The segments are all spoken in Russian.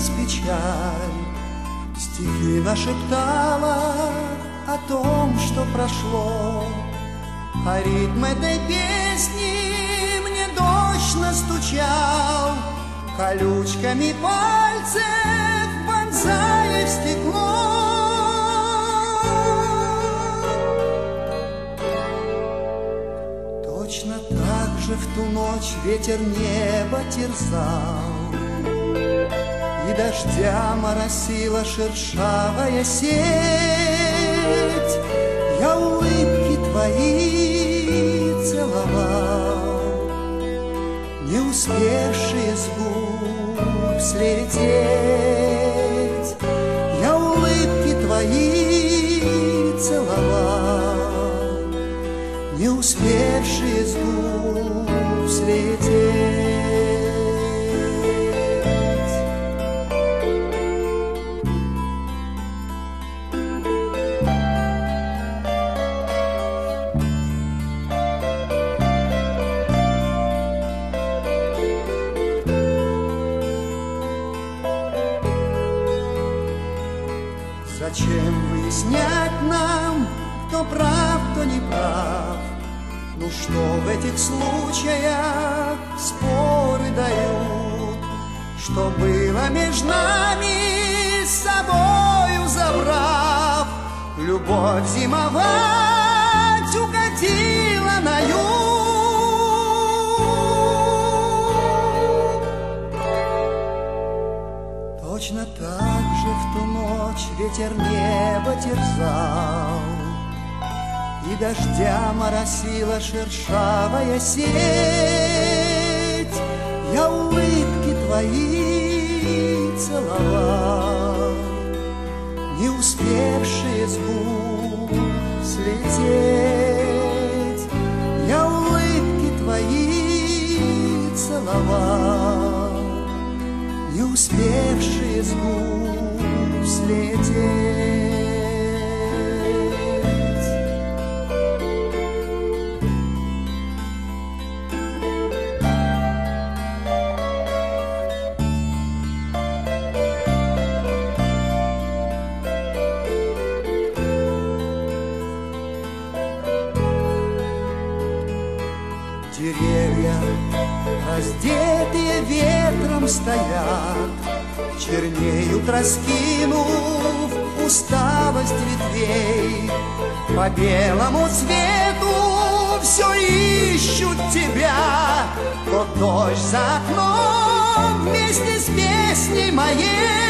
кончилась печаль, стихи нашептала о том, что прошло, а ритм этой песни мне дождь настучал, колючками пальцев вонзая в стекло. Точно так же в ту ночь ветер небо терзал, и дождя моросила шершавая сеть. Я улыбки твои целовал, не успевшие с губ слететь. Я улыбки твои целовал, не успевшие с губ слететь. Зачем выяснять нам, кто прав, кто не прав? Ну что в этих случаях споры дают? Что было между нами, с собою забрав? Любовь зимовать укатила на юг. Точно так же в ту ночь ветер небо терзал, и дождя моросила шершавая сеть. Я улыбки твои целовал, не успевшие с губ слететь. Я улыбки твои целовал, не успевшие с губ слететь. Деревья, раздетые ветром, стоят, чернеют, раскинув усталость ветвей. По белому свету все ищут тебя, вот дождь за окном вместе с песней моей.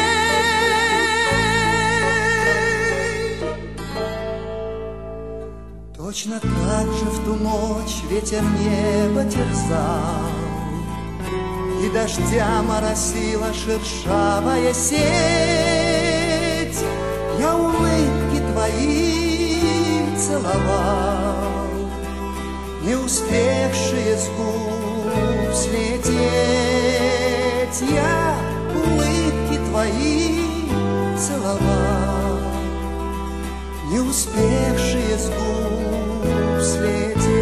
Точно так же в ту ночь ветер небо терзал, и дождя моросила шершавая сеть. Я улыбки твои целовал, не успевшие с губ слететь. Я улыбки твои целовал, не успевшие с губ слететь.